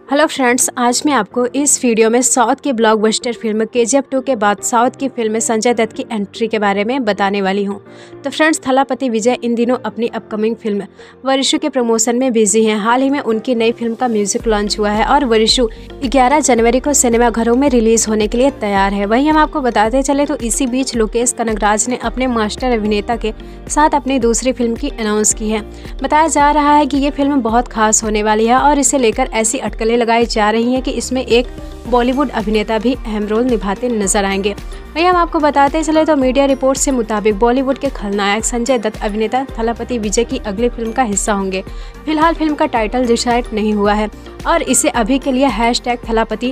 Hello friends, आज मैं आपको इस वीडियो में साउथ की ब्लॉकबस्टर फिल्म KGF 2 के बाद साउथ की फिल्म में संजय दत्त की एंट्री के बारे में बताने वाली हूं। तो फ्रेंड्स, थलापति विजय इन दिनों अपनी अपकमिंग फिल्म वरिशु के प्रमोशन में बिजी हैं। हाल ही में उनकी नई फिल्म का म्यूजिक लॉन्च हुआ है और वरिशु 11 जनवरी को सिनेमाघरों में रिलीज होने के लिए तैयार है। वहीं हम आपको बताते चले तो इसी बीच लोकेश कनगराज ने अपने मास्टर अभिनेता के साथ अपनी दूसरी फिल्म की अनाउंस की है। बताया जा रहा है कि ये फिल्म बहुत खास होने वाली है और इसे लेकर ऐसी अटकलें लगाई जा रही हैं कि इसमें एक बॉलीवुड अभिनेता भी अहम रोल निभाते नजर आएंगे। वहीं हम आपको बताते चले तो मीडिया रिपोर्ट से मुताबिक बॉलीवुड के खलनायक संजय दत्त अभिनेता थलापति विजय की अगली फिल्म का हिस्सा होंगे। फिलहाल फिल्म का टाइटल डिसाइड नहीं हुआ है और इसे अभी के लिए #थलापति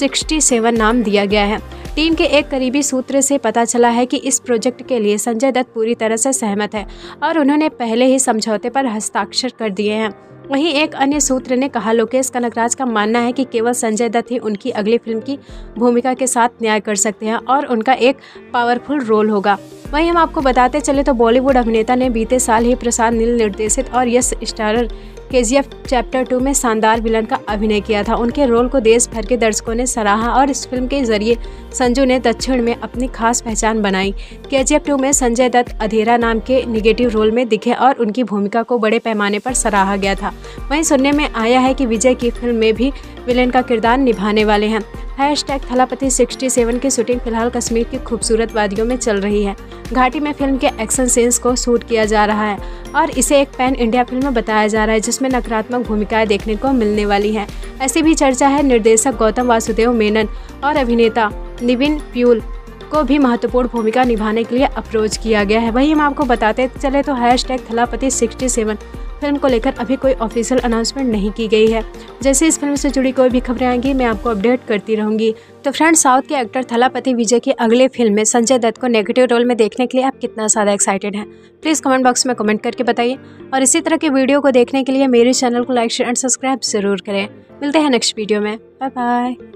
67 नाम दिया गया है। टीम के एक करीबी सूत्र से पता चला है कि इस प्रोजेक्ट के लिए संजय दत्त पूरी तरह से सहमत है और उन्होंने पहले ही समझौते पर हस्ताक्षर कर दिए हैं। वहीं एक अन्य सूत्र ने कहा, लोकेश कनगराज का मानना है कि केवल संजय दत्त ही उनकी अगली फिल्म की भूमिका के साथ न्याय कर सकते हैं और उनका एक पावरफुल रोल होगा। वहीं हम आपको बताते चले तो बॉलीवुड अभिनेता ने बीते साल ही प्रसाद नील निर्देशित और यश स्टारर KGF चैप्टर 2 में शानदार विलन का अभिनय किया था। उनके रोल को देश भर के दर्शकों ने सराहा और इस फिल्म के जरिए संजू ने दक्षिण में अपनी खास पहचान बनाई। KGF 2 में संजय दत्त अधेरा नाम के निगेटिव रोल में दिखे और उनकी भूमिका को बड़े पैमाने पर सराहा गया था। वहीं सुनने में आया है कि विजय की फिल्म में भी विलेन का किरदार निभाने वाले हैं। #थलापति 67 की शूटिंग फिलहाल कश्मीर की खूबसूरत वादियों में चल रही है। घाटी में फिल्म के एक्शन सीन्स को शूट किया जा रहा है और इसे एक पैन इंडिया फिल्म बताया जा रहा है जिसमें नकारात्मक भूमिकाएं देखने को मिलने वाली हैं। ऐसी भी चर्चा है निर्देशक गौतम वासुदेव मेनन और अभिनेता निविन प्यूल को भी महत्वपूर्ण भूमिका निभाने के लिए अप्रोच किया गया है। वहीं हम आपको बताते चले तो #थलापति 67 फिल्म को लेकर अभी कोई ऑफिशियल अनाउंसमेंट नहीं की गई है। जैसे इस फिल्म से जुड़ी कोई भी खबरें आएंगी मैं आपको अपडेट करती रहूंगी। तो फ्रेंड्स, साउथ के एक्टर थलापति विजय की अगले फिल्म में संजय दत्त को नेगेटिव रोल में देखने के लिए आप कितना ज़्यादा एक्साइटेड हैं, प्लीज़ कमेंट बॉक्स में कमेंट करके बताइए। और इसी तरह के वीडियो को देखने के लिए मेरे चैनल को लाइक शेयर एंड सब्सक्राइब जरूर करें। मिलते हैं नेक्स्ट वीडियो में। Bye bye.